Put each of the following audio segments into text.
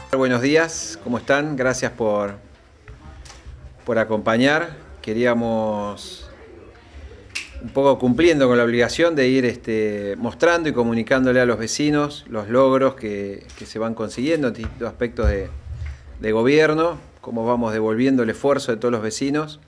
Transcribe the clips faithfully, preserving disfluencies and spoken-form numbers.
Buenos días, ¿cómo están? Gracias por, por acompañar. Queríamos, un poco cumpliendo con la obligación de ir este, mostrando y comunicándole a los vecinos los logros que, que se van consiguiendo en distintos aspectos de, de gobierno, cómo vamos devolviendo el esfuerzo de todos los vecinos.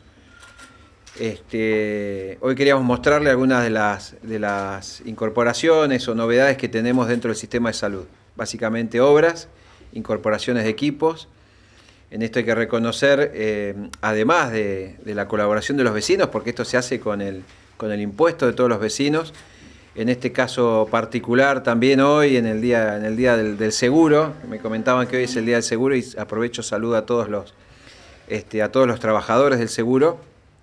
Este, hoy queríamos mostrarle algunas de las, de las incorporaciones o novedades que tenemos dentro del sistema de salud. Básicamente obras, incorporaciones de equipos. En esto hay que reconocer, eh, además de, de la colaboración de los vecinos, porque esto se hace con el, con el impuesto de todos los vecinos, en este caso particular también hoy, en el día, en el día del, del seguro, me comentaban que hoy es el día del seguro y aprovecho, saludo a todos los, este, a todos los trabajadores del seguro.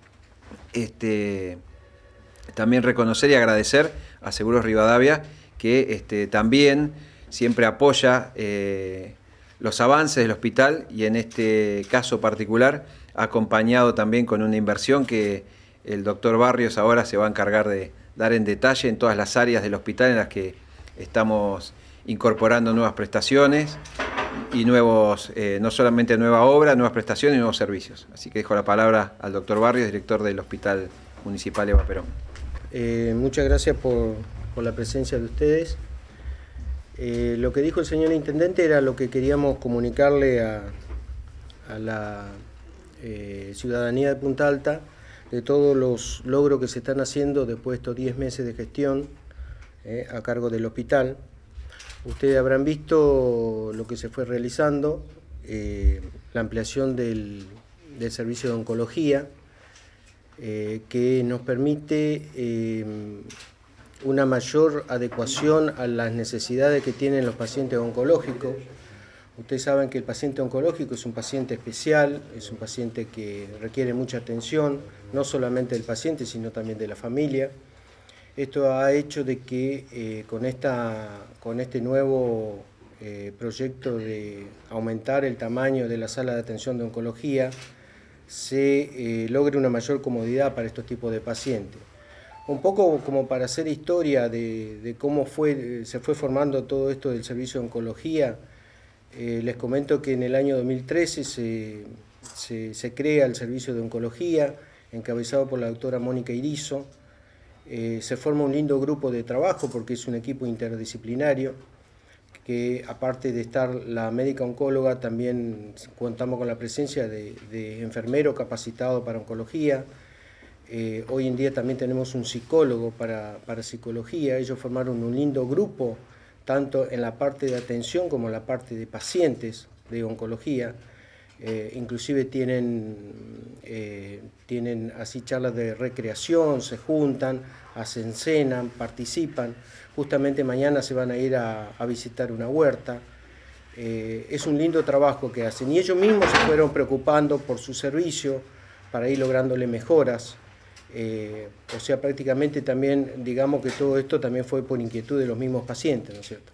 Este, también reconocer y agradecer a Seguros Rivadavia, que este, también siempre apoya eh, los avances del hospital y en este caso particular ha acompañado también con una inversión que el doctor Barrios ahora se va a encargar de dar en detalle en todas las áreas del hospital en las que estamos incorporando nuevas prestaciones y nuevos, eh, no solamente nueva obra, nuevas prestaciones y nuevos servicios. Así que dejo la palabra al doctor Barrios, director del Hospital Municipal Eva Perón. Eh, muchas gracias por, por la presencia de ustedes. Eh, lo que dijo el señor Intendente era lo que queríamos comunicarle a, a la eh, ciudadanía de Punta Alta, de todos los logros que se están haciendo después de estos diez meses de gestión eh, a cargo del hospital. Ustedes habrán visto lo que se fue realizando, eh, la ampliación del, del servicio de oncología, eh, que nos permite eh, una mayor adecuación a las necesidades que tienen los pacientes oncológicos. Ustedes saben que el paciente oncológico es un paciente especial, es un paciente que requiere mucha atención, no solamente del paciente, sino también de la familia. Esto ha hecho de que eh, con, esta, con este nuevo eh, proyecto de aumentar el tamaño de la sala de atención de oncología se eh, logre una mayor comodidad para estos tipos de pacientes. Un poco como para hacer historia de, de cómo fue, se fue formando todo esto del servicio de oncología, eh, les comento que en el año dos mil trece se, se, se crea el servicio de oncología, encabezado por la doctora Mónica Irizo. Eh, se forma un lindo grupo de trabajo porque es un equipo interdisciplinario, que aparte de estar la médica oncóloga, también contamos con la presencia de, de enfermeros capacitados para oncología. Eh, hoy en día también tenemos un psicólogo para, para psicología. Ellos formaron un lindo grupo, tanto en la parte de atención como en la parte de pacientes de oncología. Eh, inclusive tienen, eh, tienen así charlas de recreación, se juntan, hacen cena, participan. Justamente mañana se van a ir a, a visitar una huerta. Eh, es un lindo trabajo que hacen y ellos mismos se fueron preocupando por su servicio para ir lográndole mejoras. Eh, o sea, prácticamente también, digamos que todo esto también fue por inquietud de los mismos pacientes, ¿no es cierto?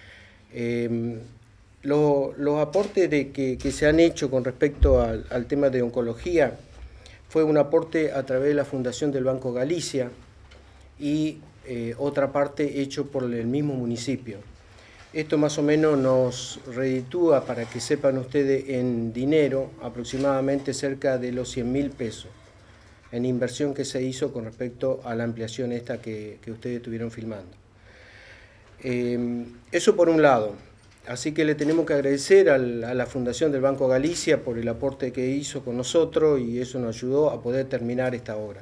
Eh, Los, los aportes de que, que se han hecho con respecto al, al tema de oncología fue un aporte a través de la Fundación del Banco Galicia y eh, otra parte hecho por el mismo municipio. Esto más o menos nos reditúa, para que sepan ustedes, en dinero aproximadamente cerca de los cien mil pesos en inversión que se hizo con respecto a la ampliación esta que, que ustedes estuvieron filmando. Eh, eso por un lado. Así que le tenemos que agradecer al, a la Fundación del Banco Galicia por el aporte que hizo con nosotros y eso nos ayudó a poder terminar esta obra.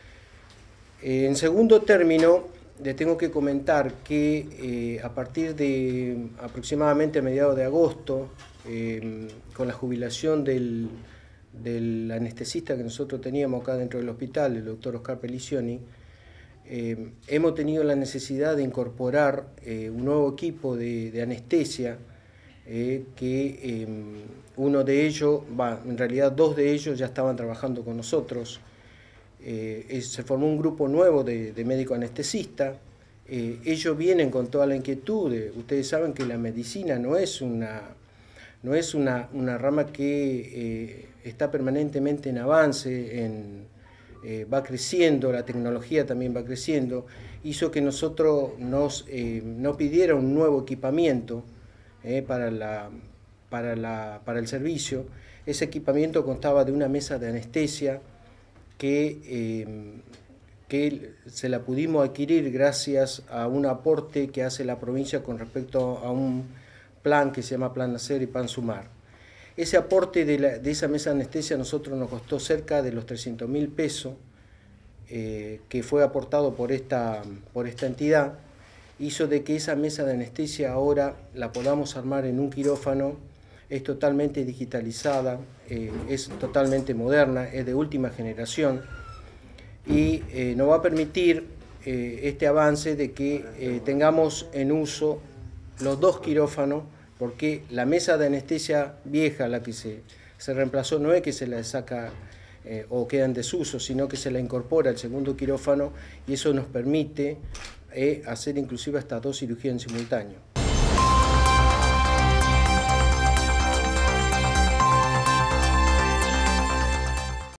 Eh, en segundo término, le tengo que comentar que eh, a partir de aproximadamente a mediados de agosto, eh, con la jubilación del, del anestesista que nosotros teníamos acá dentro del hospital, el doctor Oscar Pelicioni, Eh, hemos tenido la necesidad de incorporar eh, un nuevo equipo de, de anestesia, eh, que eh, uno de ellos, va, en realidad dos de ellos ya estaban trabajando con nosotros. Eh, es, se formó un grupo nuevo de, de médicos anestesistas. Eh, ellos vienen con toda la inquietud. De, ustedes saben que la medicina no es una, no es una, una rama que eh, está permanentemente en avance, en Eh, va creciendo, la tecnología también va creciendo, hizo que nosotros nos, eh, nos pidiera un nuevo equipamiento eh, para, la, para, la, para el servicio. Ese equipamiento constaba de una mesa de anestesia que, eh, que se la pudimos adquirir gracias a un aporte que hace la provincia con respecto a un plan que se llama Plan Nacer y Plan Sumar. Ese aporte de, la, de esa mesa de anestesia a nosotros nos costó cerca de los trescientos mil pesos, eh, que fue aportado por esta, por esta entidad, hizo de que esa mesa de anestesia ahora la podamos armar en un quirófano. Es totalmente digitalizada, eh, es totalmente moderna, es de última generación y eh, nos va a permitir eh, este avance de que eh, tengamos en uso los dos quirófanos, porque la mesa de anestesia vieja, la que se, se reemplazó, no es que se la saca eh, o queda en desuso, sino que se la incorpora al segundo quirófano y eso nos permite eh, hacer inclusive hasta dos cirugías en simultáneo.